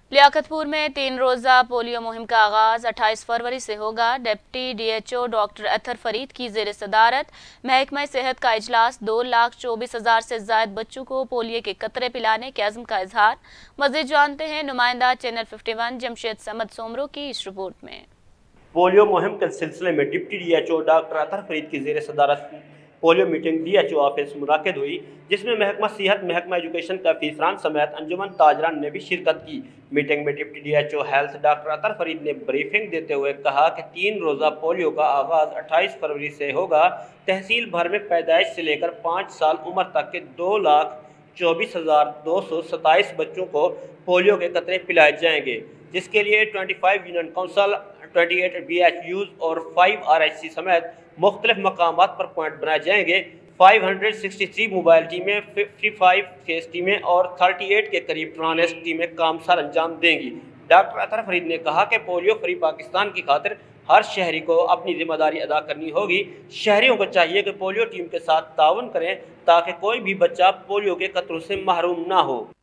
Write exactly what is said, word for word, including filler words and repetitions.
लियाकतपुर में तीन रोज़ा पोलियो मुहिम का आगाज़ अट्ठाईस फरवरी से होगा। Deputy D H O doctor Athar Farid की ज़ेर सदारत महकमा सेहत का इजलास। दो लाख चौबीस हजार से ज़ायद बच्चों को पोलियो के कतरे पिलाने के अज़्म का इजहार। मज़ीद जानते हैं नुमाइंदा चैनल इक्यावन जमशेद समद सोमरो की इस रिपोर्ट में। पोलियो मुहिम के सिलसिले में deputy D H O doctor Athar Farid की ज़ेर सदारत polio meeting D H O office मुनाकिद हुई, जिसमें महकमा सेहत, महकमा एजुकेशन का अफसरान समेत अंजुमन ताजरान ने भी शिरकत की। मीटिंग में deputy D H O health doctor Athar Farid ने ब्रीफिंग देते हुए कहा कि तीन रोज़ा पोलियो का आगाज़ अट्ठाईस फरवरी से होगा। तहसील भर में पैदाइश से लेकर पाँच साल उम्र तक के दो लाख चौबीस हज़ार दो सौ सताईस बच्चों को पोलियो के कतरे पिलाए जाएंगे, जिसके लिए पच्चीस यूनियन काउंसिल, अट्ठाईस बी एच यूज़ और पाँच आर एच सी समेत मुख्तलिफ मकामात पर पॉइंट बनाए जाएंगे। पाँच सौ तिरसठ मोबाइल टीमें, पचपन फेस टीमें और अड़तीस के करीब ट्रांस टीमें काम सर अंजाम देंगी। डॉक्टर अतहर फरीद ने कहा कि पोलियो फ्री पाकिस्तान की खातिर हर शहरी को अपनी जिम्मेदारी अदा करनी होगी। शहरियों को चाहिए कि पोलियो टीम के साथ ताउन करें ताकि कोई भी बच्चा पोलियो के कतरों से महरूम ना हो।